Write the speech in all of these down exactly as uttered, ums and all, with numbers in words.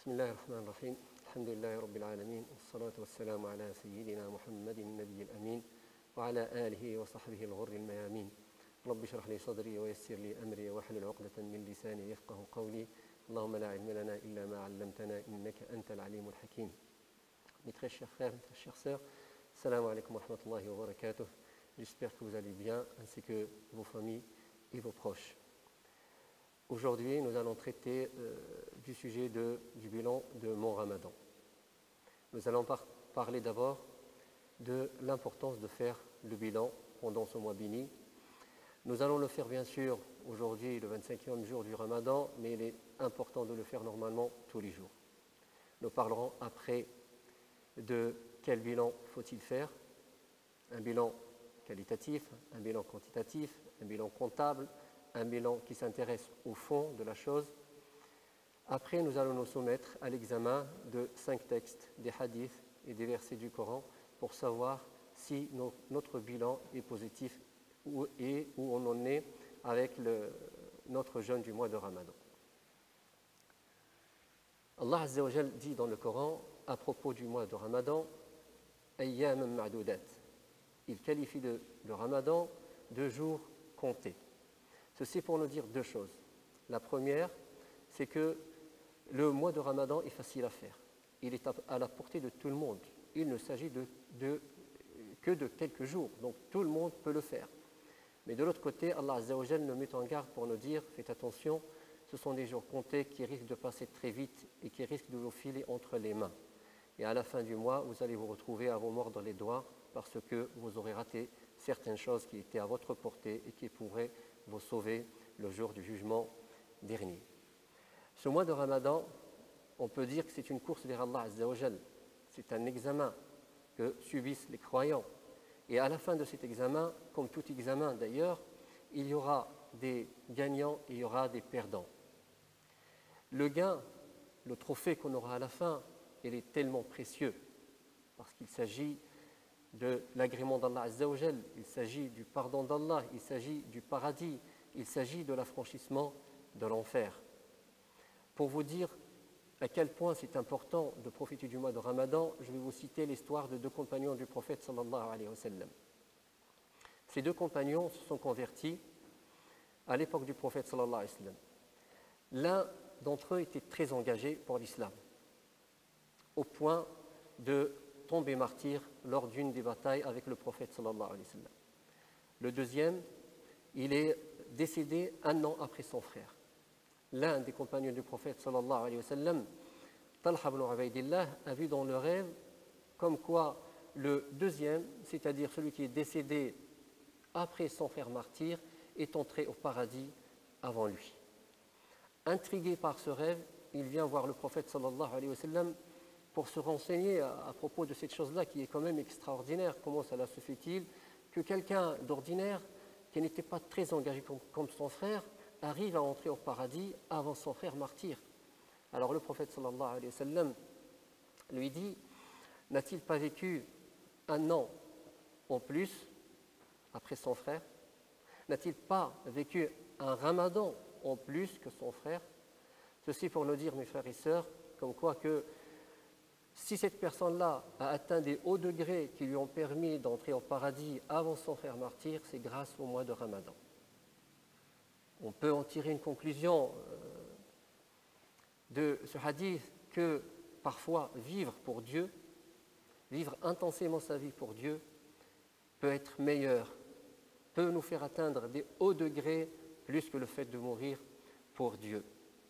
بسم الله الرحمن الرحيم الحمد لله رب العالمين والصلاة والسلام على سيدنا محمد النبي الأمين وعلى آله وصحبه الغر الميامين رب اشرح لي صدري ويسر لي أمري واحلل عقدة من لساني يفقه قولي اللهم لا علم لنا إلا ما علمتنا إنك أنت العليم الحكيم. Mes très chers frères, mes très chères sœurs, salam alaikum wa rahmatullahi wa barakatuh. J'espère que vous allez bien, ainsi que vos familles et vos proches. Aujourd'hui, nous allons traiter euh, du sujet de, du bilan de mon ramadan. Nous allons par parler d'abord de l'importance de faire le bilan pendant ce mois béni. Nous allons le faire bien sûr aujourd'hui, le vingt-cinquième jour du ramadan, mais il est important de le faire normalement tous les jours. Nous parlerons après de quel bilan faut-il faire, un bilan qualitatif, un bilan quantitatif, un bilan comptable, un bilan qui s'intéresse au fond de la chose. Après, nous allons nous soumettre à l'examen de cinq textes, des hadiths et des versets du Coran pour savoir si no, notre bilan est positif ou, et où on en est avec le, notre jeûne du mois de Ramadan. Allah Azza wa Jal dit dans le Coran à propos du mois de Ramadan, Ayyam ma'doudat. Il qualifie le, le Ramadan de jours comptés. Ceci pour nous dire deux choses. La première, c'est que le mois de Ramadan est facile à faire. Il est à la portée de tout le monde. Il ne s'agit de, de, que de quelques jours, donc tout le monde peut le faire. Mais de l'autre côté, Allah Azza wa Jal nous met en garde pour nous dire, faites attention, ce sont des jours comptés qui risquent de passer très vite et qui risquent de vous filer entre les mains. Et à la fin du mois, vous allez vous retrouver à vous mordre les doigts parce que vous aurez raté certaines choses qui étaient à votre portée et qui pourraient vous sauver le jour du jugement dernier. Ce mois de Ramadan, on peut dire que c'est une course vers Allah Azza wa Jal. C'est un examen que subissent les croyants. Et à la fin de cet examen, comme tout examen d'ailleurs, il y aura des gagnants et il y aura des perdants. Le gain, le trophée qu'on aura à la fin, il est tellement précieux parce qu'il s'agit de l'agrément d'Allah Azza wa Jal, il s'agit du pardon d'Allah, il s'agit du paradis, il s'agit de l'affranchissement de l'enfer. Pour vous dire à quel point c'est important de profiter du mois de Ramadan, je vais vous citer l'histoire de deux compagnons du prophète sallallahu alayhi wa sallam. Ces deux compagnons se sont convertis à l'époque du prophète sallallahu alayhi wa sallam. L'un d'entre eux était très engagé pour l'islam, au point de tombé martyr lors d'une des batailles avec le prophète sallallahu alayhi wa sallam. Le deuxième, il est décédé un an après son frère. L'un des compagnons du prophète sallallahu alayhi wa sallam, Talha ibn Ubaydillah, a vu dans le rêve comme quoi le deuxième, c'est-à-dire celui qui est décédé après son frère martyr, est entré au paradis avant lui. Intrigué par ce rêve, il vient voir le prophète sallallahu alayhi wa sallam pour se renseigner à, à propos de cette chose-là qui est quand même extraordinaire. Comment cela se fait-il que quelqu'un d'ordinaire, qui n'était pas très engagé comme, comme son frère, arrive à entrer au paradis avant son frère martyr? Alors le prophète sallallahu alayhi wa sallam lui dit, n'a-t-il pas vécu un an en plus après son frère? N'a-t-il pas vécu un ramadan en plus que son frère? Ceci pour nous dire, mes frères et sœurs, comme quoi que si cette personne-là a atteint des hauts degrés qui lui ont permis d'entrer au paradis avant son frère martyr, c'est grâce au mois de Ramadan. On peut en tirer une conclusion de ce hadith que parfois vivre pour Dieu, vivre intensément sa vie pour Dieu, peut être meilleur, peut nous faire atteindre des hauts degrés plus que le fait de mourir pour Dieu.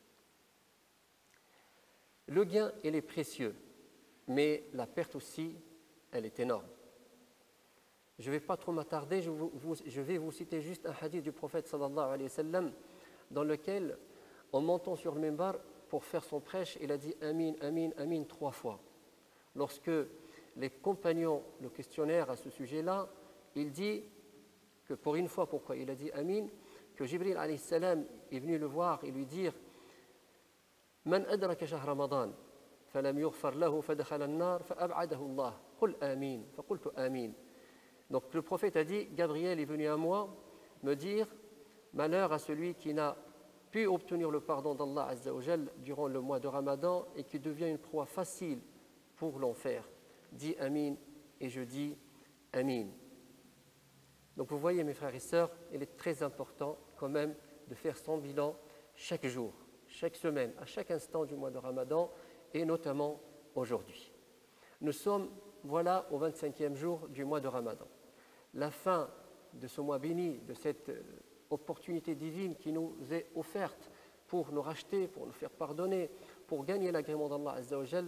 Le gain, il est précieux. Mais la perte aussi, elle est énorme. Je ne vais pas trop m'attarder, je, je vais vous citer juste un hadith du prophète sallallahu alayhi wa sallam dans lequel, en montant sur le minbar pour faire son prêche, il a dit Amin, Amin, Amin trois fois. Lorsque les compagnons le questionnèrent à ce sujet-là, il dit que pour une fois, pourquoi il a dit Amin, que Jibril alayhi salam est venu le voir et lui dire Man adraka shahr Ramadan فلم يغفر له فدخل النار فأبعده الله قل آمين فقلت آمين. Donc le prophète a dit, Gabriel est venu à moi me dire, malheur à celui qui n'a puis obtenir le pardon d'Allah Azza wa Jal durant le mois de Ramadan et qui devient une proie facile pour l'enfer. Dis Amin et je dis Amin. Donc vous voyez mes frères et sœurs, il est très important quand même de faire son bilan chaque jour, chaque semaine, à chaque instant du mois de Ramadan et notamment aujourd'hui. Nous sommes, voilà, au vingt-cinquième jour du mois de Ramadan. La fin de ce mois béni, de cette opportunité divine qui nous est offerte pour nous racheter, pour nous faire pardonner, pour gagner l'agrément d'Allah Azza wa Jal,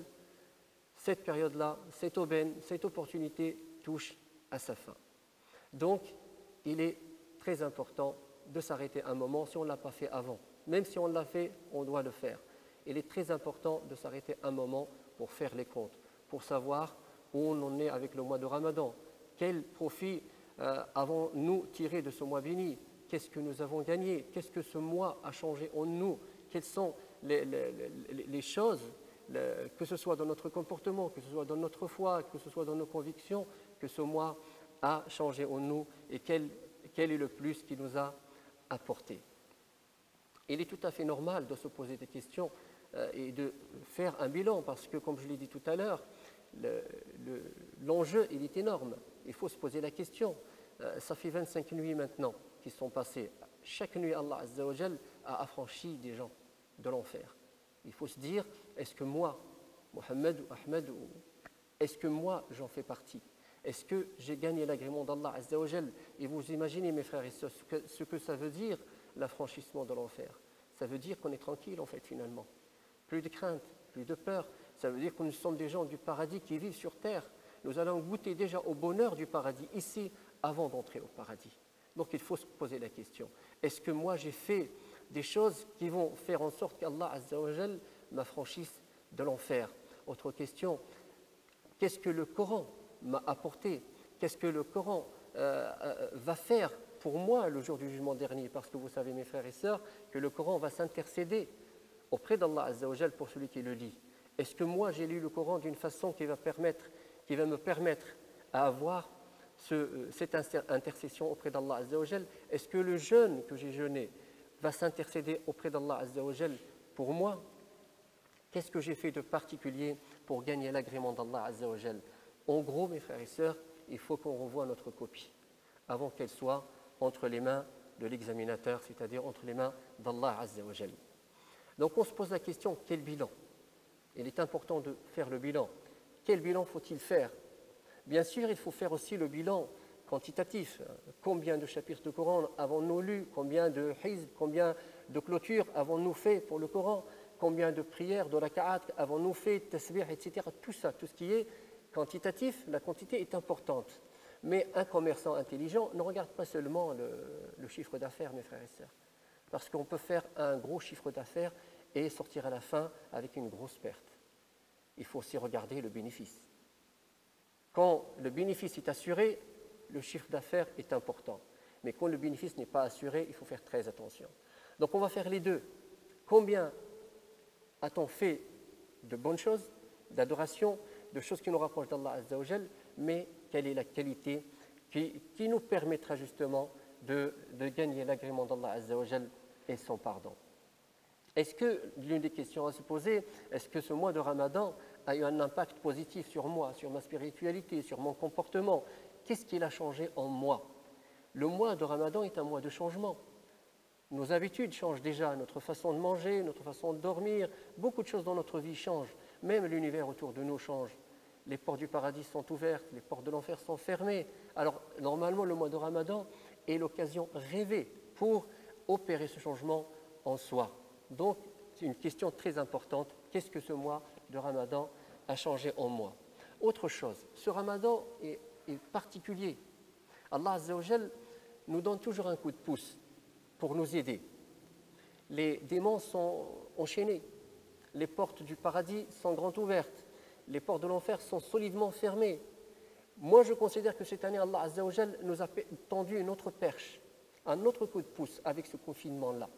cette période-là, cette aubaine, cette opportunité touche à sa fin. Donc, il est très important de s'arrêter un moment si on ne l'a pas fait avant. Même si on l'a fait, on doit le faire. Il est très important de s'arrêter un moment pour faire les comptes, pour savoir où on en est avec le mois de Ramadan, quel profit euh, avons-nous tiré de ce mois béni, qu'est-ce que nous avons gagné, qu'est-ce que ce mois a changé en nous, quelles sont les, les, les, les choses, les, que ce soit dans notre comportement, que ce soit dans notre foi, que ce soit dans nos convictions, que ce mois a changé en nous et quel, quel est le plus qui nous a apporté. Il est tout à fait normal de se poser des questions euh, et de faire un bilan parce que, comme je l'ai dit tout à l'heure, le, le, l'enjeu il est énorme. Il faut se poser la question. Euh, ça fait vingt-cinq nuits maintenant qui sont passées. Chaque nuit, Allah Azza wa Jal a affranchi des gens de l'enfer. Il faut se dire, est-ce que moi, Mohammed ou Ahmed, est-ce que moi j'en fais partie? Est-ce que j'ai gagné l'agrément d'Allah Azza wa Jal? Et vous imaginez, mes frères et sœurs, ce que, ce que ça veut dire, l'affranchissement de l'enfer. Ça veut dire qu'on est tranquille, en fait, finalement. Plus de crainte, plus de peur. Ça veut dire que nous sommes des gens du paradis qui vivent sur terre. Nous allons goûter déjà au bonheur du paradis ici, avant d'entrer au paradis. Donc, il faut se poser la question. Est-ce que moi, j'ai fait des choses qui vont faire en sorte qu'Allah Azza wa Jal m'affranchisse de l'enfer? Autre question, qu'est-ce que le Coran m'a apporté? Qu'est-ce que le Coran euh, euh, va faire pour moi le jour du jugement dernier? Parce que vous savez, mes frères et sœurs, que le Coran va s'intercéder auprès d'Allah Azza wa Jal pour celui qui le lit. Est-ce que moi, j'ai lu le Coran d'une façon qui va, permettre, qui va me permettre à avoir ce, cette intercession auprès d'Allah Azza wa Jal? Est-ce que le jeûne que j'ai jeûné va s'intercéder auprès d'Allah Azza wa Jal pour moi? Qu'est-ce que j'ai fait de particulier pour gagner l'agrément d'Allah Azza wa Jal? En gros, mes frères et sœurs, il faut qu'on revoie notre copie avant qu'elle soit entre les mains de l'examinateur, c'est-à-dire entre les mains d'Allah Azza wa Jal. Donc on se pose la question, quel bilan? Il est important de faire le bilan. Quel bilan faut-il faire? Bien sûr, il faut faire aussi le bilan quantitatif. Combien de chapitres de Coran avons-nous lus? Combien de hizb, combien de clôtures avons-nous fait pour le Coran? Combien de prières, de raka'at avons-nous fait, tasbih, et cetera. Tout ça, tout ce qui est quantitatif, la quantité est importante. Mais un commerçant intelligent ne regarde pas seulement le, le chiffre d'affaires, mes frères et sœurs. Parce qu'on peut faire un gros chiffre d'affaires et sortir à la fin avec une grosse perte. Il faut aussi regarder le bénéfice. Quand le bénéfice est assuré, le chiffre d'affaires est important. Mais quand le bénéfice n'est pas assuré, il faut faire très attention. Donc on va faire les deux. Combien a-t-on fait de bonnes choses, d'adoration, de choses qui nous rapprochent d'Allah Azza wa Jal, mais quelle est la qualité qui, qui nous permettra justement de, de gagner l'agrément d'Allah Azza wa Jal et son pardon? Est-ce que, l'une des questions à se poser, est-ce que ce mois de Ramadan a eu un impact positif sur moi, sur ma spiritualité, sur mon comportement? Qu'est-ce qu'il a changé en moi? Le mois de Ramadan est un mois de changement. Nos habitudes changent déjà, notre façon de manger, notre façon de dormir, beaucoup de choses dans notre vie changent. Même l'univers autour de nous change. Les portes du paradis sont ouvertes, les portes de l'enfer sont fermées. Alors, normalement, le mois de Ramadan est l'occasion rêvée pour opérer ce changement en soi. Donc, c'est une question très importante. Qu'est-ce que ce mois de Ramadan a changé en moi? Autre chose, ce Ramadan est, est particulier. Allah Azza wa Jal nous donne toujours un coup de pouce pour nous aider. Les démons sont enchaînés. Les portes du paradis sont grandes ouvertes. Les portes de l'enfer sont solidement fermées. Moi, je considère que cette année, Allah Azza wa Jal nous a tendu une autre perche, un autre coup de pouce avec ce confinement-là.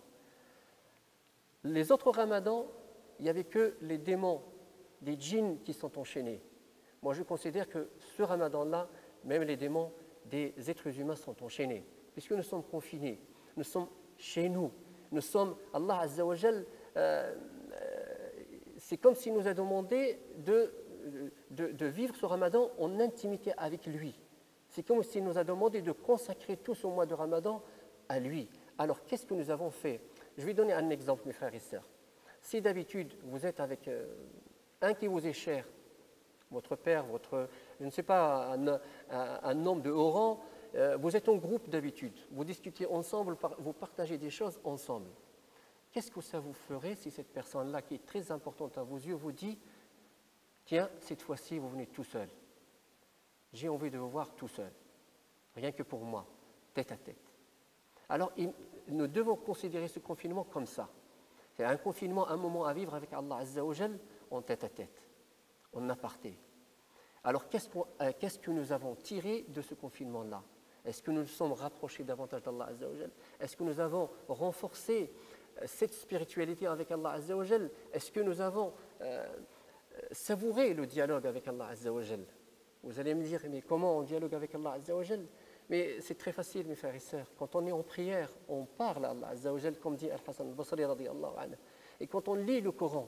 Les autres ramadans, il n'y avait que les démons, les djinns qui sont enchaînés. Moi, je considère que ce ramadan-là, même les démons des êtres humains sont enchaînés, puisque nous sommes confinés, nous sommes chez nous, Nous sommes, Allah Azza wa Jal, euh, c'est comme s'il nous a demandé de, de, de vivre ce Ramadan en intimité avec lui. C'est comme s'il nous a demandé de consacrer tout ce mois de Ramadan à lui. Alors, qu'est-ce que nous avons fait? Je vais donner un exemple, mes frères et sœurs. Si d'habitude, vous êtes avec euh, un qui vous est cher, votre père, votre, je ne sais pas, un, un, un homme de haut rang, euh, vous êtes en groupe d'habitude, vous discutez ensemble, vous partagez des choses ensemble. Qu'est-ce que ça vous ferait si cette personne-là, qui est très importante à vos yeux, vous dit « Tiens, cette fois-ci, vous venez tout seul. J'ai envie de vous voir tout seul, rien que pour moi, tête à tête. » Alors, il, nous devons considérer ce confinement comme ça. C'est un confinement, un moment à vivre avec Allah Azza wa Jal en tête à tête, en aparté. Alors, qu'est-ce, euh, qu'est-ce que nous avons tiré de ce confinement-là? Est-ce que nous nous sommes rapprochés davantage d'Allah Azza wa Jal? Est-ce que nous avons renforcé cette spiritualité avec Allah Azza wa Jal? Est-ce que nous avons euh, savouré le dialogue avec Allah Azza wa Jal? Vous allez me dire, mais comment on dialogue avec Allah Azza wa Jal? Mais c'est très facile, mes frères et sœurs. Quand on est en prière, on parle à Allah Azza wa Jal, comme dit Al-Hasan al-Basri radiyallahu anhu. Et quand on lit le Coran,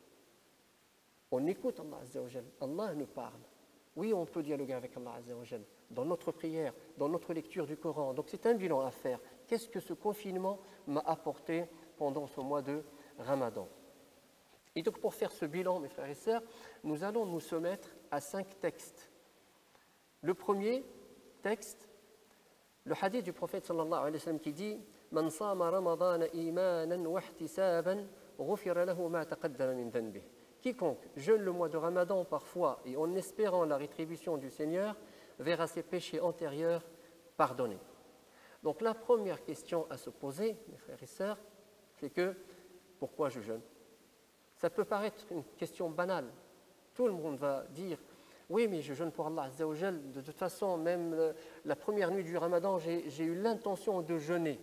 on écoute Allah Azza wa Jal. Allah nous parle. Oui, on peut dialoguer avec Allah Azza wa Jal dans notre prière, dans notre lecture du Coran. Donc c'est un bilan à faire. Qu'est-ce que ce confinement m'a apporté pendant ce mois de Ramadan? Et donc pour faire ce bilan, mes frères et sœurs, nous allons nous soumettre à cinq textes. Le premier texte, le hadith du prophète sallallahu alayhi wa sallam qui dit « Man sama Ramadan imanan wa ihtisaban, ghufira lahu ma taqaddama min dhanbih » Quiconque jeûne le mois de Ramadan parfois et en espérant la rétribution du Seigneur verra ses péchés antérieurs pardonnés. Donc la première question à se poser, mes frères et sœurs, c'est que pourquoi je jeûne? Ça peut paraître une question banale. Tout le monde va dire oui, mais je jeûne pour Allah Azza wa Jal. De toute façon, même la première nuit du Ramadan, j'ai, j'ai eu l'intention de jeûner.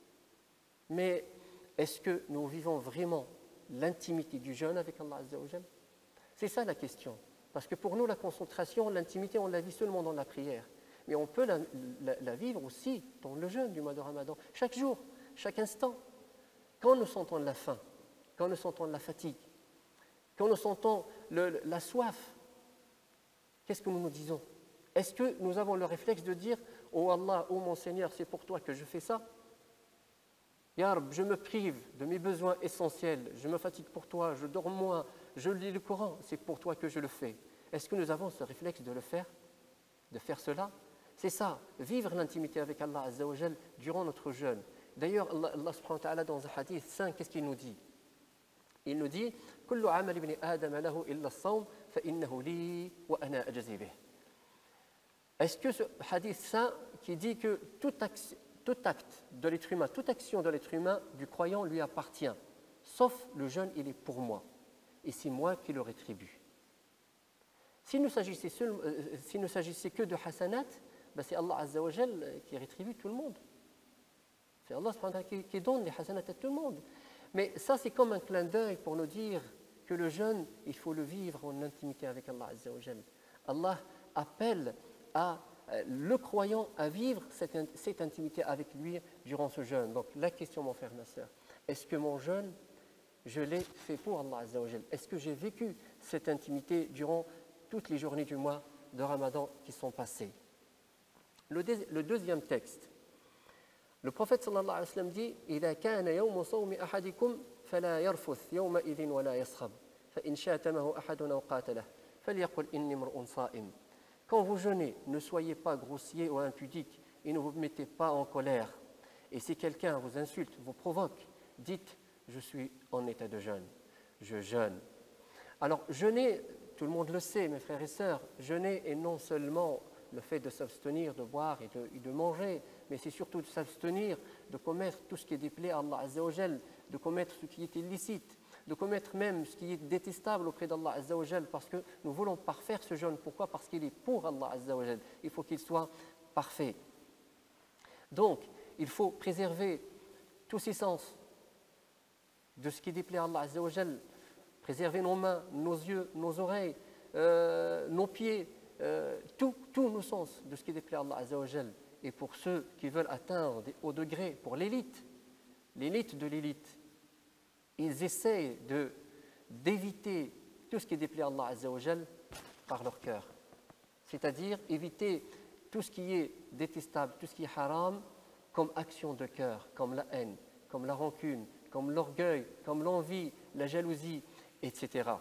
Mais est-ce que nous vivons vraiment l'intimité du jeûne avec Allah Azza wa Jal? C'est ça la question. Parce que pour nous, la concentration, l'intimité, on la vit seulement dans la prière. Mais on peut la, la, la vivre aussi dans le jeûne du mois de Ramadan. Chaque jour, chaque instant. Quand nous sentons la faim, quand nous sentons la fatigue, quand nous sentons le, la soif, qu'est-ce que nous nous disons? Est-ce que nous avons le réflexe de dire « Oh Allah, oh mon Seigneur, c'est pour toi que je fais ça ?» Ya Rab, je me prive de mes besoins essentiels, je me fatigue pour toi, je dors moins, je lis le Coran, c'est pour toi que je le fais. Est-ce que nous avons ce réflexe de le faire? De faire cela? C'est ça, vivre l'intimité avec Allah Azza wa Jal durant notre jeûne. D'ailleurs, Allah, Allah subhanahu wa ta'ala dans un hadith saint, qu'est-ce qu'il nous dit? Il nous dit « Kullu amal ibn Adam lahu illa as-sawm fa innahu li wa ana ajzi bih » Est-ce que ce hadith saint qui dit que tout acte, tout acte de l'être humain, toute action de l'être humain, du croyant, lui appartient, sauf le jeûne, il est pour moi, et c'est moi qui le rétribue. S'il ne s'agissait, seul, euh, s'il ne s'agissait que de hasanat, ben c'est Allah Azza wa Jal qui rétribue tout le monde. C'est Allah qui, qui donne les hasanat à tout le monde. Mais ça, c'est comme un clin d'œil pour nous dire que le jeûne, il faut le vivre en intimité avec Allah Azza wa Jal. Allah appelle à le croyant à vivre cette, cette intimité avec lui durant ce jeûne. Donc la question, mon frère, ma soeur, est-ce que mon jeûne, je l'ai fait pour Allah Azza wa Jal? Est-ce que j'ai vécu cette intimité durant toutes les journées du mois de Ramadan qui sont passées? Le, dé, le deuxième texte, le prophète sallallahu alayhi wa sallam dit « إِذَا كَانَ يَوْمُ صَوْمِ أَحَدِكُمْ فَلَا يَرْفُثْ يَوْمَئِذٍ وَلَا يَصْخَبْ فَإِنْ شَاتَمَهُ أَحَدٌ أَوْ قَاتَلَهُ فَلْيَقُلْ إِنِّي امْرُؤٌ صَائِمٌ » Quand vous jeûnez, ne soyez pas grossier ou impudique et ne vous mettez pas en colère. Et si quelqu'un vous insulte, vous provoque, dites « Je suis en état de jeûne, je jeûne ». Alors, jeûner, tout le monde le sait, mes frères et sœurs, jeûner est non seulement le fait de s'abstenir de boire et de, et de manger, mais c'est surtout de s'abstenir de commettre tout ce qui est déplaît à Allah Azza wa Jal, de commettre ce qui est illicite, de commettre même ce qui est détestable auprès d'Allah Azza wa Jal, parce que nous voulons parfaire ce jeûne. Pourquoi? Parce qu'il est pour Allah Azza wa Jal. Il faut qu'il soit parfait. Donc, il faut préserver tous ses sens de ce qui déplaît à Allah Azza wa Jal, préserver nos mains, nos yeux, nos oreilles, euh, nos pieds, euh, tous nos sens de ce qui déplaît à Allah Azza wa Jal. Et pour ceux qui veulent atteindre au degré, pour l'élite, l'élite de l'élite, ils essaient de, d'éviter tout ce qui déplaît à Allah Azza wa Jal par leur cœur. C'est-à-dire éviter tout ce qui est détestable, tout ce qui est haram, comme action de cœur, comme la haine, comme la rancune, comme l'orgueil, comme l'envie, la jalousie, et cetera.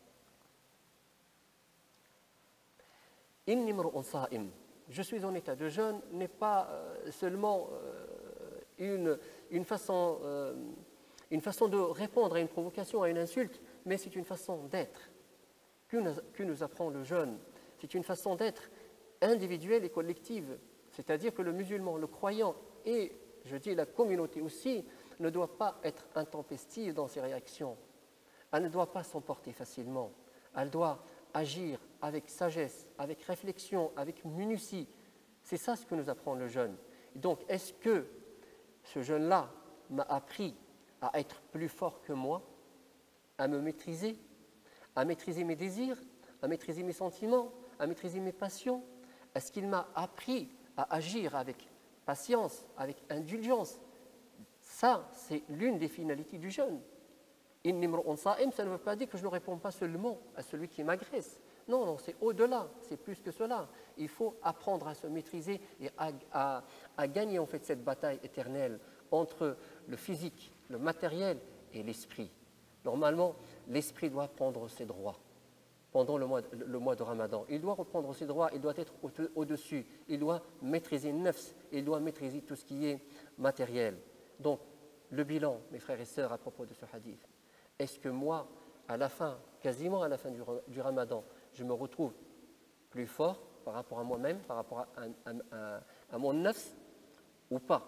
Inni mru'un sa'im. Je suis en état de jeûne n'est pas euh, seulement euh, une, une, façon, euh, une façon de répondre à une provocation, à une insulte, mais c'est une façon d'être que nous, que nous apprend le jeûne. C'est une façon d'être individuelle et collective. C'est-à-dire que le musulman, le croyant et, je dis, la communauté aussi, ne doit pas être intempestive dans ses réactions. Elle ne doit pas s'emporter facilement. Elle doit agir avec sagesse, avec réflexion, avec minutie. C'est ça ce que nous apprend le jeûne. Donc, est-ce que ce jeûne-là m'a appris à être plus fort que moi, à me maîtriser, à maîtriser mes désirs, à maîtriser mes sentiments, à maîtriser mes passions? Est-ce qu'il m'a appris à agir avec patience, avec indulgence? Ça, c'est l'une des finalités du jeûne. Inni mru'un sa'im, ça ne veut pas dire que je ne réponds pas seulement à celui qui m'agresse. Non, non, c'est au-delà, c'est plus que cela. Il faut apprendre à se maîtriser et à, à, à gagner en fait cette bataille éternelle entre le physique, le matériel et l'esprit. Normalement, l'esprit doit prendre ses droits pendant le mois, le mois de Ramadan. Il doit reprendre ses droits, il doit être au-dessus, il doit maîtriser le nafs, il doit maîtriser tout ce qui est matériel. Donc, le bilan, mes frères et sœurs, à propos de ce hadith, est-ce que moi, à la fin, quasiment à la fin du, du Ramadan, je me retrouve plus fort par rapport à moi-même, par rapport à, à, à, à mon nafs, ou pas?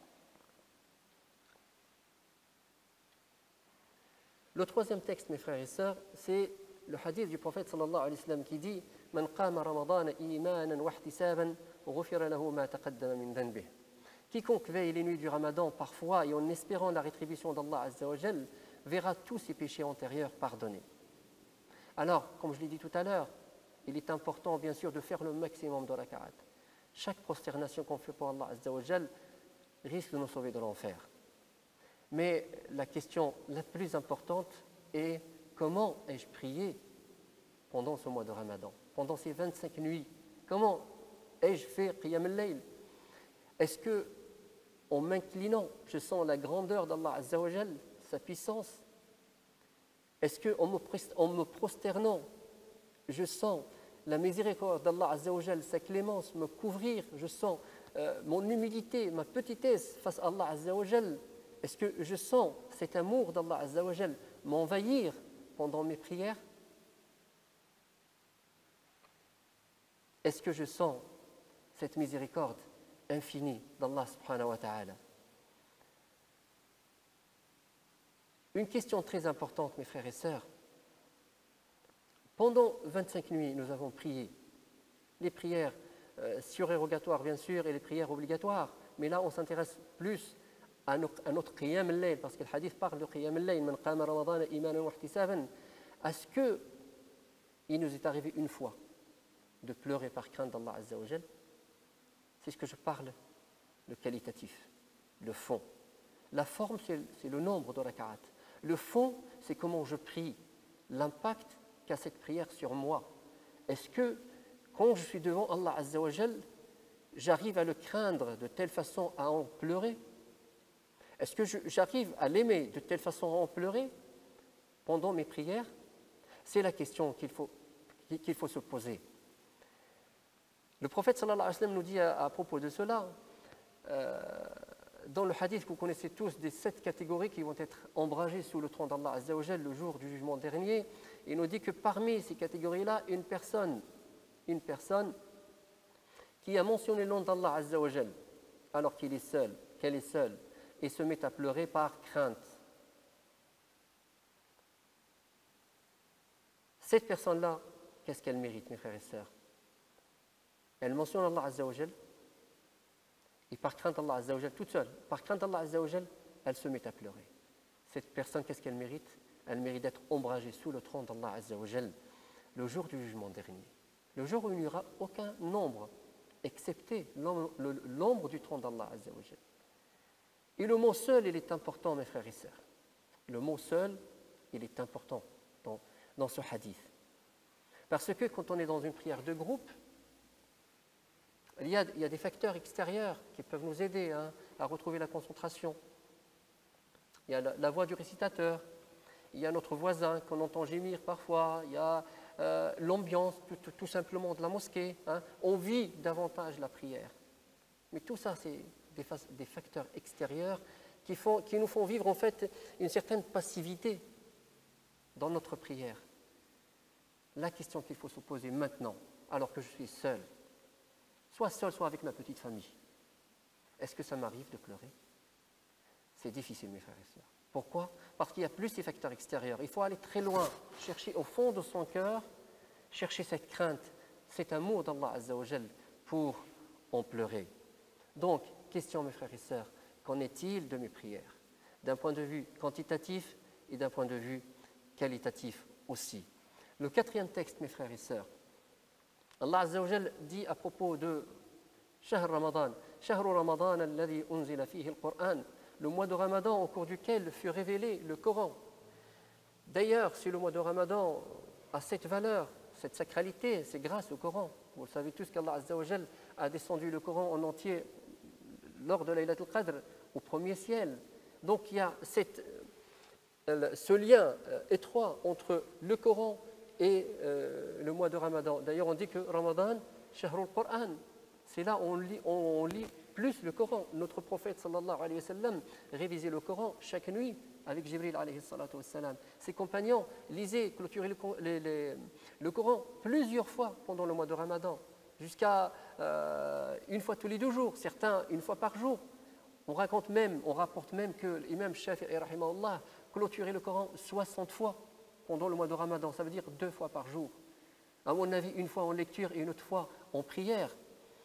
Le troisième texte, mes frères et sœurs, c'est le hadith du prophète sallallahu alayhi wa sallam qui dit « Man qama ramadana imanan wa ihtisaban, ghufira lahu ma taqaddama min dhanbih » Quiconque veille les nuits du Ramadan parfois et en espérant la rétribution d'Allah Azza wa Jal verra tous ses péchés antérieurs pardonnés. Alors, comme je l'ai dit tout à l'heure, il est important bien sûr de faire le maximum de raka'at. Chaque prosternation qu'on fait pour Allah Azza wa Jal risque de nous sauver de l'enfer. Mais la question la plus importante est comment ai-je prié pendant ce mois de Ramadan, pendant ces vingt-cinq nuits? Comment ai-je fait Qiyam al-Layl? Est-ce que, en m'inclinant, je sens la grandeur d'Allah Azza wa Jal, sa puissance? Est-ce qu'en me, en me prosternant, je sens la miséricorde d'Allah Azza wa Jal, sa clémence me couvrir? Je sens euh, mon humilité, ma petitesse face à Allah Azza wa Jal. Est-ce que je sens cet amour d'Allah Azza wa Jal m'envahir pendant mes prières? Est-ce que je sens cette miséricorde infinie d'Allah subhanahu wa ta'ala? Une question très importante, mes frères et sœurs. Pendant vingt-cinq nuits, nous avons prié. Les prières euh, surérogatoires, bien sûr, et les prières obligatoires. Mais là, on s'intéresse plus à notre, à notre qiyam al-layl, parce que le hadith parle de qiyam al-layl, man qama ramadana imanan wa ihtisaban. Est-ce que il nous est arrivé une fois de pleurer par crainte d'Allah Azza wa Jal? C'est ce que je parle, le qualitatif, le fond. La forme, c'est le nombre de raka'at. Le fond, c'est comment je prie, l'impact qu'a cette prière sur moi. Est-ce que, quand je suis devant Allah Azza wa Jal, j'arrive à le craindre de telle façon à en pleurer? Est-ce que j'arrive à l'aimer de telle façon à en pleurer pendant mes prières? C'est la question qu'il faut, qu'il faut se poser. Le prophète sallallahu alayhi wa sallam nous dit à, à propos de cela, euh, dans le hadith que vous connaissez tous, des sept catégories qui vont être ombragées sous le trône d'Allah Azza wa Jal le jour du jugement dernier, il nous dit que parmi ces catégories-là, une personne, une personne qui a mentionné le nom d'Allah Azza wa Jal, alors qu'il est seul, qu'elle est seule, et se met à pleurer par crainte. Cette personne-là, qu'est-ce qu'elle mérite, mes frères et sœurs? Elle mentionne Allah Azza wa Jal, et par crainte d'Allah Azza wa Jal, toute seule, par crainte d'Allah Azza wa Jal, elle se met à pleurer. Cette personne, qu'est-ce qu'elle mérite? Elle mérite d'être ombragée sous le trône d'Allah Azza wa Jal le jour du jugement dernier. Le jour où il n'y aura aucun nombre, excepté l'ombre du trône d'Allah Azza wa Jal. Et le mot seul, il est important, mes frères et sœurs. Le mot seul, il est important dans, dans ce hadith. Parce que quand on est dans une prière de groupe, il y a, il y a des facteurs extérieurs qui peuvent nous aider hein, à retrouver la concentration. Il y a la, la voix du récitateur, il y a notre voisin qu'on entend gémir parfois, il y a euh, l'ambiance tout, tout, tout simplement de la mosquée. Hein. On vit davantage la prière. Mais tout ça, c'est des, des facteurs extérieurs qui, font, qui nous font vivre en fait une certaine passivité dans notre prière. La question qu'il faut se poser maintenant, alors que je suis seul, soit seul, soit avec ma petite famille, est-ce que ça m'arrive de pleurer? C'est difficile, mes frères et sœurs. Pourquoi? Parce qu'il y a plus ces facteurs extérieurs. Il faut aller très loin, chercher au fond de son cœur, chercher cette crainte, cet amour d'Allah Azza wa Jal pour en pleurer. Donc, question, mes frères et sœurs, qu'en est-il de mes prières? D'un point de vue quantitatif et d'un point de vue qualitatif aussi. Le quatrième texte, mes frères et sœurs, Allah Azza wa Jal dit à propos de Shahr Ramadan, Shahru Ramadan alladhi unzila fihi al-Qur'an, le mois de Ramadan au cours duquel fut révélé le Coran. D'ailleurs, si le mois de Ramadan a cette valeur, cette sacralité, c'est grâce au Coran. Vous le savez tous qu'Allah Azza wa Jal a descendu le Coran en entier lors de Laylatul Qadr au premier ciel. Donc il y a cette, euh, ce lien euh, étroit entre le Coran et euh, le mois de Ramadan. D'ailleurs, on dit que Ramadan, Shahrul Qur'an, c'est là où on lit, on, on lit plus le Coran. Notre prophète sallallahu alayhi wa sallam révisait le Coran chaque nuit avec Jibril alayhi salatu wa sallam. Ses compagnons lisaient, clôturaient le, les, les, le Coran plusieurs fois pendant le mois de Ramadan, jusqu'à euh, une fois tous les deux jours, certains une fois par jour. On raconte même, on rapporte même que l'imam Shafi'i rahimahullah clôturait le Coran soixante fois pendant le mois de Ramadan, ça veut dire deux fois par jour. À mon avis, une fois en lecture et une autre fois en prière.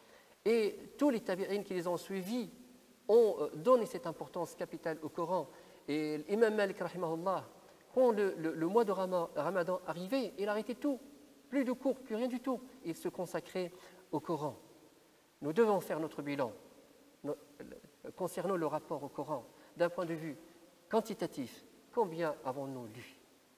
Et tous les tabi'in qui les ont suivis ont donné cette importance capitale au Coran. Et l'imam Malik, rahimahullah, quand le, le, le mois de Ramadan arrivait, il arrêtait tout. Plus de cours, plus rien du tout. Il se consacrait au Coran. Nous devons faire notre bilan no, concernant le rapport au Coran. D'un point de vue quantitatif, combien avons-nous lu?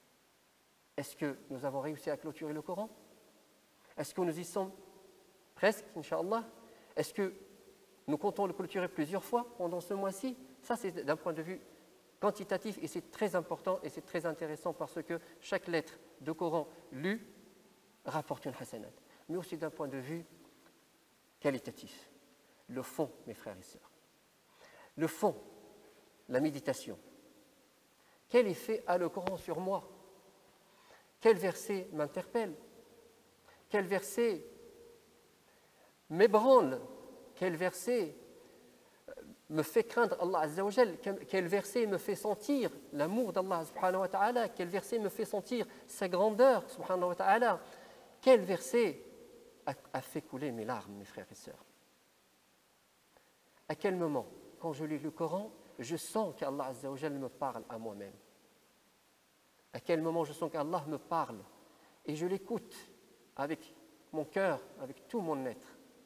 Est-ce que nous avons réussi à clôturer le Coran? Est-ce que nous y sommes presque, Inch'Allah? Est-ce que nous comptons le clôturer plusieurs fois pendant ce mois-ci? Ça, c'est d'un point de vue quantitatif et c'est très important et c'est très intéressant parce que chaque lettre de Coran lue rapporte une hasanat. Mais aussi d'un point de vue qualitatif. Le fond, mes frères et sœurs. Le fond, la méditation. Quel effet a le Coran sur moi? Quel verset m'interpelle? Quel verset m'ébranle? Quel verset me fait craindre Allah Azza wa Jal? Quel verset me fait sentir l'amour d'Allah subhanahu wa ta'ala? Quel verset me fait sentir sa grandeur subhanahu wa ta'ala? Quel verset a, a fait couler mes larmes, mes frères et sœurs? À quel moment, quand je lis le Coran, je sens qu'Allah Azza wa Jal me parle à moi-même? À quel moment je sens qu'Allah me parle et je l'écoute avec mon cœur, avec tout mon être?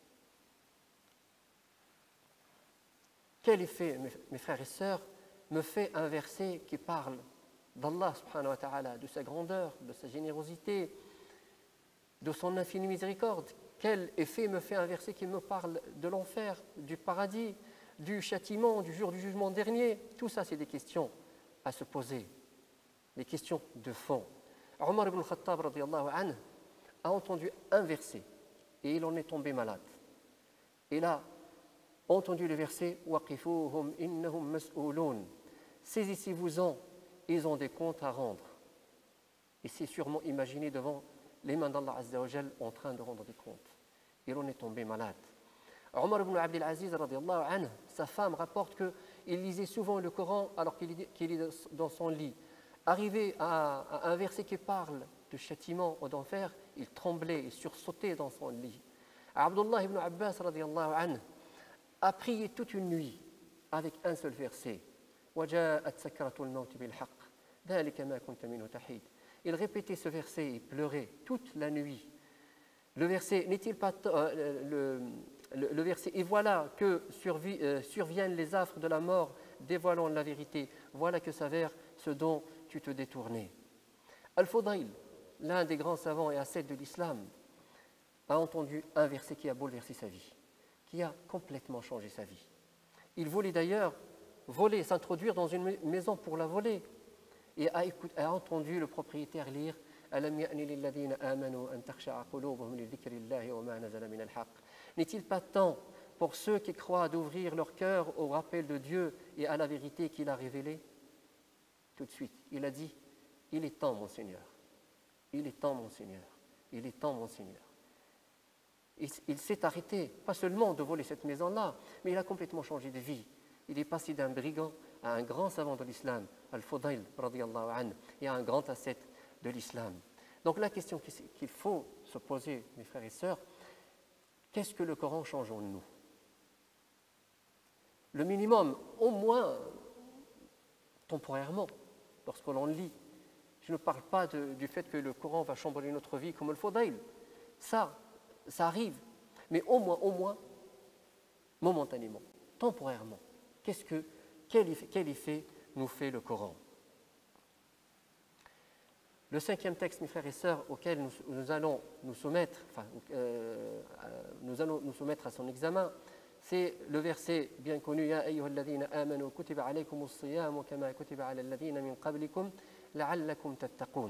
Quel effet, mes frères et sœurs, me fait un verset qui parle d'Allah subhanahu wa ta'ala, de sa grandeur, de sa générosité, de son infinie miséricorde? Quel effet me fait un verset qui me parle de l'enfer, du paradis, du châtiment, du jour du jugement dernier? Tout ça, c'est des questions à se poser, des questions de fond. Omar ibn Khattab radiyallahu anhu a entendu un verset et il en est tombé malade. Et là, entendu le verset Waqifuhum innahum mas'ouloun. Saisissez-vous-en, ils ont des comptes à rendre. Et c'est sûrement imaginé devant les mains d'Allah Azza wa Jal en train de rendre des comptes. Il en est tombé malade. Omar ibn Abdel Aziz radiyallahu anhu, sa femme rapporte qu'il lisait souvent le Coran alors qu'il est dans son lit. Arrivé à, à un verset qui parle de châtiment ou d'enfer, il tremblait et sursautait dans son lit. Abdullah ibn Abbas radiyallahu anhu a prié toute une nuit avec un seul verset. Il répétait ce verset et pleurait toute la nuit. Le verset n'est-il pas euh, le, le, le verset et voilà que survi, euh, surviennent les affres de la mort dévoilant la vérité, voilà que s'avère ce dont tu te détournais. Al-Fudayl, l'un des grands savants et ascètes de l'islam, a entendu un verset qui a bouleversé sa vie, qui a complètement changé sa vie. Il voulait d'ailleurs voler, s'introduire dans une maison pour la voler, et a, écoute, a entendu le propriétaire lire « Alam ya'ni lilladhina amanu an takhsha'a qulubuhum li dhikrillahi wa ma nazala min al-haqq » N'est-il pas temps pour ceux qui croient d'ouvrir leur cœur au rappel de Dieu et à la vérité qu'il a révélée? Tout de suite, il a dit « Il est temps, mon Seigneur. Il est temps, mon Seigneur. Il est temps, mon Seigneur. » Il, il s'est arrêté, pas seulement de voler cette maison-là, mais il a complètement changé de vie. Il est passé d'un brigand à un grand savant de l'islam, Al-Fudayl, radiyallahu anhu, et à un grand ascète de l'islam. Donc la question qu'il faut se poser, mes frères et sœurs, qu'est-ce que le Coran change en nous? Le minimum, au moins temporairement, lorsque l'on lit. Je ne parle pas de, du fait que le Coran va chambouler notre vie comme le Fudayl. Ça, ça arrive. Mais au moins, au moins, momentanément, temporairement, qu'est-ce que, quel, effet, quel effet nous fait le Coran? Le cinquième texte, mes frères et sœurs, auquel nous, nous allons nous soumettre, enfin, euh, nous allons nous soumettre à son examen, c'est le verset bien connu Ya ayyuhalladhina amanu kutiba alaykumus siyamu kama kutiba ala alladhina min qablikum la'allakum tattaqun.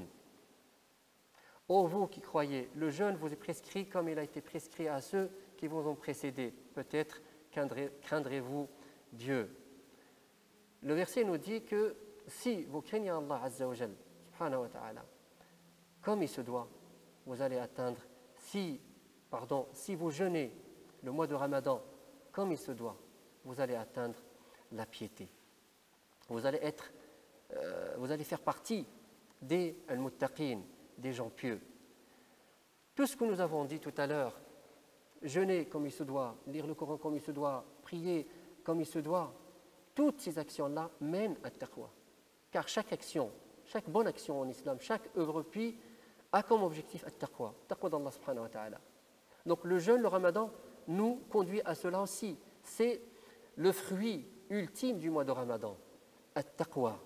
Ô vous qui croyez, le jeûne vous est prescrit comme il a été prescrit à ceux qui vous ont précédés. Peut-être craindrez-vous Dieu. Le verset nous dit que si vous craignez Allah Azza wa Jal, subhanahu wa ta'ala, comme il se doit, vous allez atteindre, si, pardon, si vous jeûnez le mois de Ramadan comme il se doit, vous allez atteindre la piété. Vous allez être, euh, vous allez faire partie des al-muttaqin, des gens pieux. Tout ce que nous avons dit tout à l'heure, jeûner comme il se doit, lire le Coran comme il se doit, prier comme il se doit, toutes ces actions-là mènent à taqwa. Car chaque action, chaque bonne action en islam, chaque œuvre pie a comme objectif at-taqwa, taqwa d'Allah subhanahu wa ta'ala. Donc le jeûne, le Ramadan, nous conduit à cela aussi. C'est le fruit ultime du mois de Ramadan, at-taqwa.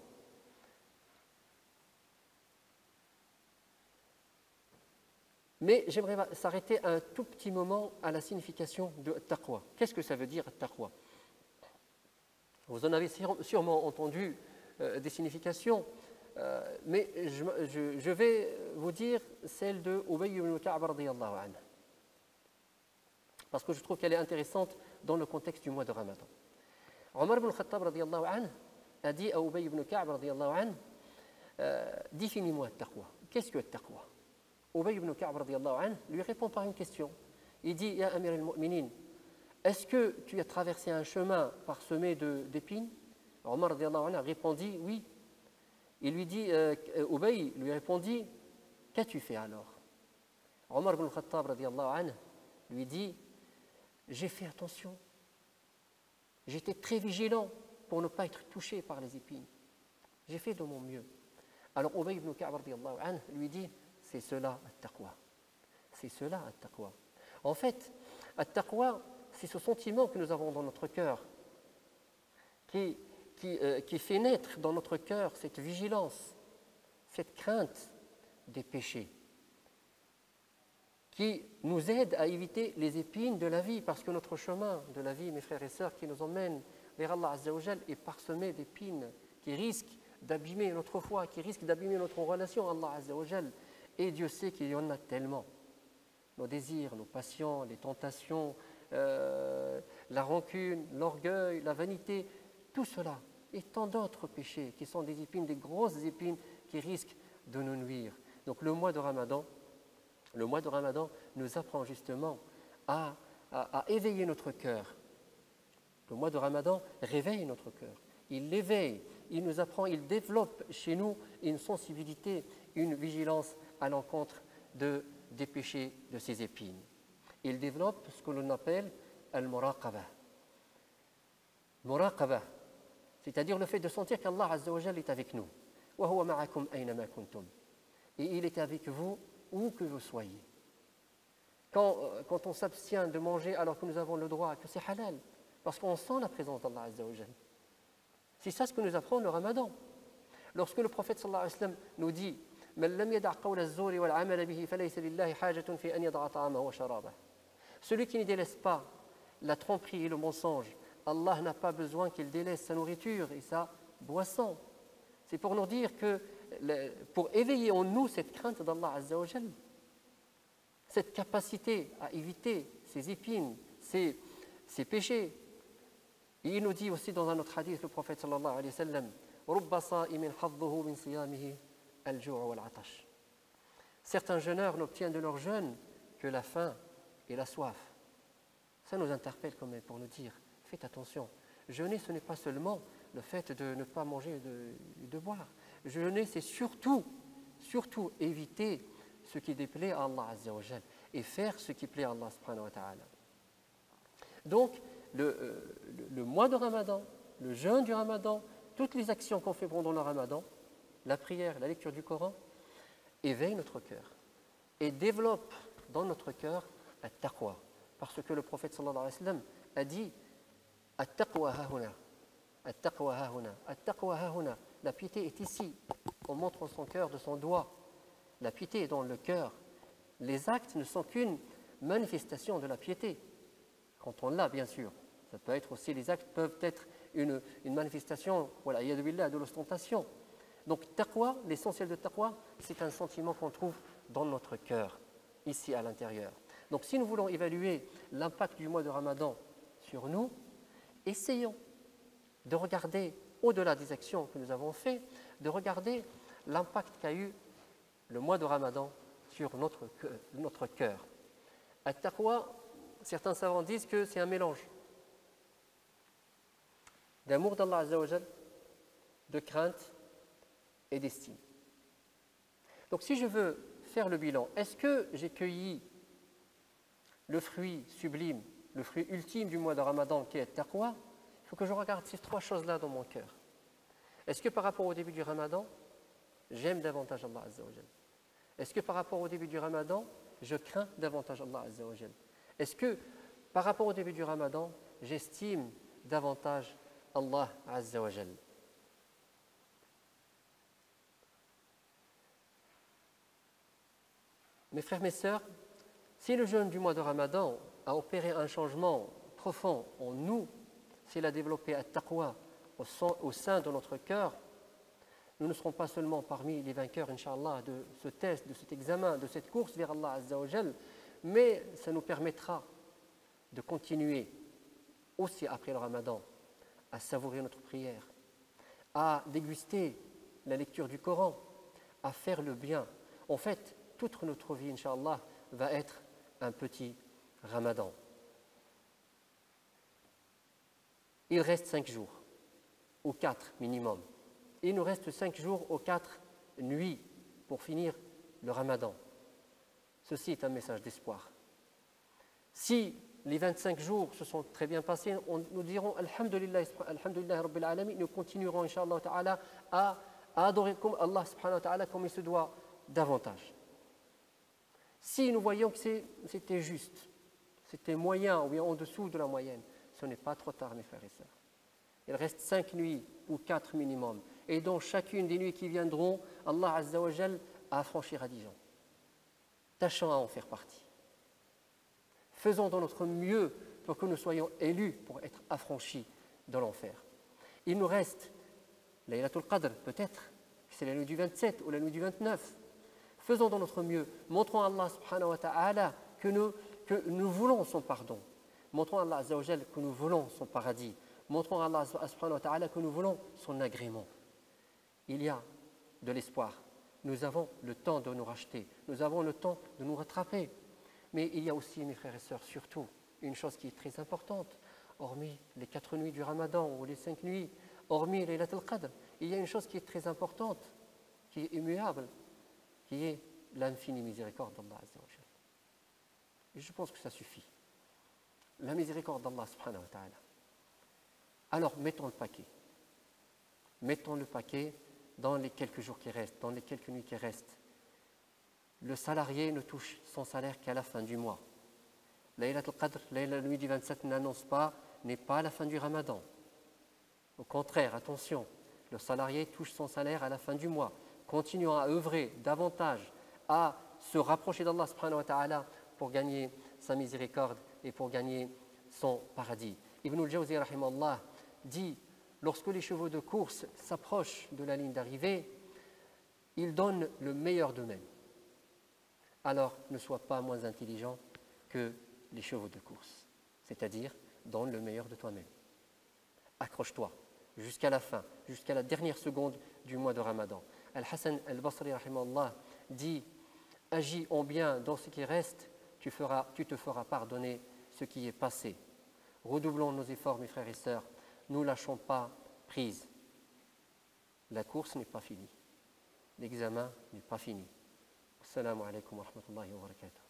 Mais j'aimerais s'arrêter un tout petit moment à la signification de at-taqwa. Qu'est-ce que ça veut dire at-taqwa? Vous en avez sûrement entendu euh, des significations, euh, mais je, je, je vais vous dire celle de Ubay ibn Ka'b radiyallahu anhu, parce que je trouve qu'elle est intéressante dans le contexte du mois de Ramadan. Omar ibn Khattab radiyallahu anhu a dit à Ubay ibn Ka'b radiyallahu anhu, euh, définis-moi at-taqwa. Qu'est-ce que at-taqwa? Ubay ibn Ka'b radiyallahu anhu lui répond par une question. Il dit Ya Amir al-Mu'minin, est-ce que tu as traversé un chemin parsemé d'épines? Omar radiyallahu anhu répondit oui. Il lui dit, euh, Ubay lui répondit, qu'as-tu fait alors? Omar ibn Khattab radiyallahu anhu lui dit, j'ai fait attention. J'étais très vigilant pour ne pas être touché par les épines. J'ai fait de mon mieux. Alors Ubay ibn Ka'b radiyallahu anhu lui dit, c'est cela at-taqwa. C'est cela at-taqwa. En fait, at-taqwa, c'est ce sentiment que nous avons dans notre cœur, qui, qui, euh, qui fait naître dans notre cœur cette vigilance, cette crainte des péchés, qui nous aide à éviter les épines de la vie, parce que notre chemin de la vie, mes frères et sœurs, qui nous emmène vers Allah Azza wa Jal, est parsemé d'épines qui risquent d'abîmer notre foi, qui risquent d'abîmer notre relation à Allah Azza wa Jal. Et Dieu sait qu'il y en a tellement. Nos désirs, nos passions, les tentations, euh, la rancune, l'orgueil, la vanité, tout cela et tant d'autres péchés qui sont des épines, des grosses épines qui risquent de nous nuire. Donc le mois de Ramadan, le mois de Ramadan nous apprend justement à, à, à éveiller notre cœur. Le mois de Ramadan réveille notre cœur. Il l'éveille, il nous apprend, il développe chez nous une sensibilité, une vigilance à l'encontre de, des péchés de ces épines. Il développe ce que l'on appelle al-muraqabah. Muraqabah, c'est-à-dire le fait de sentir qu'Allah Azza wa Jal est avec nous. Wa huwa ma'akum aynama kuntum. Et il est avec vous où que vous soyez. Quand, quand on s'abstient de manger alors que nous avons le droit, que c'est halal, parce qu'on sent la présence d'Allah Azza wa Jal. C'est ça ce que nous apprend le ramadan. Lorsque le prophète sallallahu alayhi wa sallam nous dit celui qui ne délaisse pas la tromperie et le mensonge, Allah n'a pas besoin qu'il délaisse sa nourriture et sa boisson. C'est pour nous dire que, pour éveiller en nous cette crainte d'Allah Azza wa Jal, cette capacité à éviter ces épines, ces, ces péchés. Et il nous dit aussi dans un autre hadith, le prophète sallallahu alayhi wa sallam, certains jeûneurs n'obtiennent de leur jeûne que la faim et la soif. Ça nous interpelle quand même pour nous dire, faites attention, jeûner ce n'est pas seulement le fait de ne pas manger et de, de boire. Jeûner c'est surtout, surtout éviter ce qui déplaît à Allah Azza wa Jal et faire ce qui plaît à Allah subhanahu wa ta'ala. Donc le, euh, le, le mois de Ramadan, le jeûne du Ramadan, toutes les actions qu'on fait pendant le Ramadan, la prière, la lecture du Coran, éveillent notre cœur et développent dans notre cœur at-taqwa. Parce que le prophète sallallahu alayhi wa sallam a dit at-taqwa hahuna, at-taqwa hahuna, at-taqwa hahuna. La piété est ici. On montre son cœur de son doigt. La piété est dans le cœur. Les actes ne sont qu'une manifestation de la piété. Quand on l'a, bien sûr. Ça peut être aussi, les actes peuvent être une, une manifestation, voilà, de l'ostentation. Donc, taqwa, l'essentiel de taqwa, c'est un sentiment qu'on trouve dans notre cœur, ici à l'intérieur. Donc, si nous voulons évaluer l'impact du mois de Ramadan sur nous, essayons de regarder, au-delà des actions que nous avons faites, de regarder l'impact qu'a eu le mois de Ramadan sur notre, notre cœur. At-taqwa, certains savants disent que c'est un mélange d'amour d'Allah Azza wa Jal, de crainte et d'estime. Donc si je veux faire le bilan, est-ce que j'ai cueilli le fruit sublime, le fruit ultime du mois de Ramadan qui est Taqwa? Il faut que je regarde ces trois choses-là dans mon cœur. Est-ce que par rapport au début du Ramadan, j'aime davantage Allah Azza wa Jal? Est-ce que par rapport au début du Ramadan, je crains davantage Allah Azza wa Jal? Est-ce que par rapport au début du Ramadan, j'estime davantage Allah Azza wa Jal? Mes frères, mes sœurs, si le jeûne du mois de Ramadan a opéré un changement profond en nous, s'il a développé at-taqwa au sein de notre cœur, nous ne serons pas seulement parmi les vainqueurs, Inch'Allah, de ce test, de cet examen, de cette course vers Allah Azza wa Jal, mais ça nous permettra de continuer aussi après le Ramadan à savourer notre prière, à déguster la lecture du Coran, à faire le bien. En fait, toute notre vie, Inch'Allah, va être un petit Ramadan. Il reste cinq jours, ou quatre minimum. Il nous reste cinq jours ou quatre nuits pour finir le Ramadan. Ceci est un message d'espoir. Si les vingt-cinq jours se sont très bien passés, on, nous dirons Alhamdulillah, Alhamdulillah Rabbil Alamin, nous continuerons, Inch'Allah Ta'ala, à, à adorer comme Allah Subhanahu wa Ta'ala comme il se doit davantage. Si nous voyons que c'était juste, c'était moyen ou bien en dessous de la moyenne, ce n'est pas trop tard, mes frères et sœurs. Il reste cinq nuits ou quatre minimum. Et dans chacune des nuits qui viendront, Allah Azza wa Jal affranchira dix gens. Tâchons à en faire partie. Faisons de notre mieux pour que nous soyons élus pour être affranchis de l'enfer. Il nous reste Laylatul Qadr, peut-être, c'est la nuit du vingt-sept ou la nuit du vingt-neuf. Faisons de notre mieux. Montrons à Allah subhanahu wa ta'ala que nous, que nous voulons son pardon. Montrons à Allah Azza wa Jal que nous voulons son paradis. Montrons à Allah subhanahu wa ta'ala que nous voulons son agrément. Il y a de l'espoir. Nous avons le temps de nous racheter. Nous avons le temps de nous rattraper. Mais il y a aussi, mes frères et sœurs, surtout, une chose qui est très importante. Hormis les quatre nuits du Ramadan ou les cinq nuits, hormis les Laylatul Qadr, il y a une chose qui est très importante, qui est immuable, qui est l'infinie miséricorde d'Allah Azza wa Jal. Et je pense que ça suffit. La miséricorde d'Allah subhanahu wa ta'ala. Alors, mettons le paquet. Mettons le paquet dans les quelques jours qui restent, dans les quelques nuits qui restent. Le salarié ne touche son salaire qu'à la fin du mois. Laylatul Qadr, la nuit du vingt-sept n'annonce pas, n'est pas la fin du Ramadan. Au contraire, attention, le salarié touche son salaire à la fin du mois, continuant à œuvrer davantage, à se rapprocher d'Allah subhanahu wa ta'ala pour gagner sa miséricorde et pour gagner son paradis. Ibn al-Jawzi rahimahullah dit, lorsque les chevaux de course s'approchent de la ligne d'arrivée, ils donnent le meilleur d'eux-mêmes. Alors ne sois pas moins intelligent que les chevaux de course, c'est-à-dire donne le meilleur de toi-même. Accroche-toi jusqu'à la fin, jusqu'à la dernière seconde du mois de Ramadan. Al-Hassan al-Basri rahimahullah dit, agis en bien dans ce qui reste, tu, feras, tu te feras pardonner ce qui est passé. Redoublons nos efforts, mes frères et sœurs, ne lâchons pas prise. La course n'est pas finie, l'examen n'est pas fini. Assalamu alaikum wa rahmatullahi wa barakatuh.